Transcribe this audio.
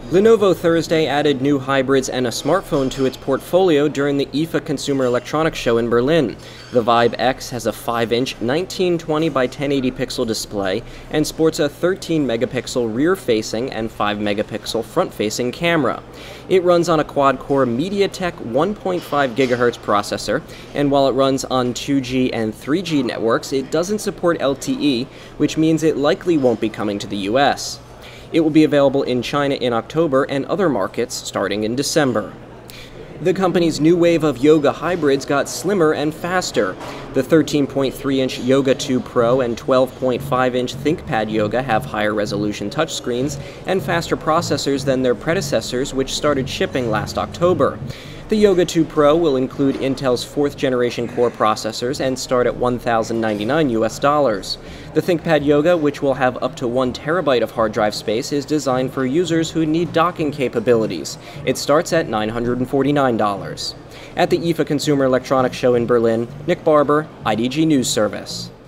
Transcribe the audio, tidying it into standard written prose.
Lenovo Thursday added new hybrids and a smartphone to its portfolio during the IFA Consumer Electronics Show in Berlin. The Vibe X has a 5-inch 1920 by 1080 pixel display and sports a 13-megapixel rear-facing and 5-megapixel front-facing camera. It runs on a quad-core MediaTek 1.5 GHz processor, and while it runs on 2G and 3G networks, it doesn't support LTE, which means it likely won't be coming to the US. It will be available in China in October and other markets starting in December. The company's new wave of Yoga hybrids got slimmer and faster. The 13.3-inch Yoga 2 Pro and 12.5-inch ThinkPad Yoga have higher resolution touchscreens and faster processors than their predecessors, which started shipping last October. The Yoga 2 Pro will include Intel's 4th-generation Core processors and start at $1,099 US. The ThinkPad Yoga, which will have up to 1 terabyte of hard drive space, is designed for users who need docking capabilities. It starts at $949. At the IFA Consumer Electronics Show in Berlin, Nick Barber, IDG News Service.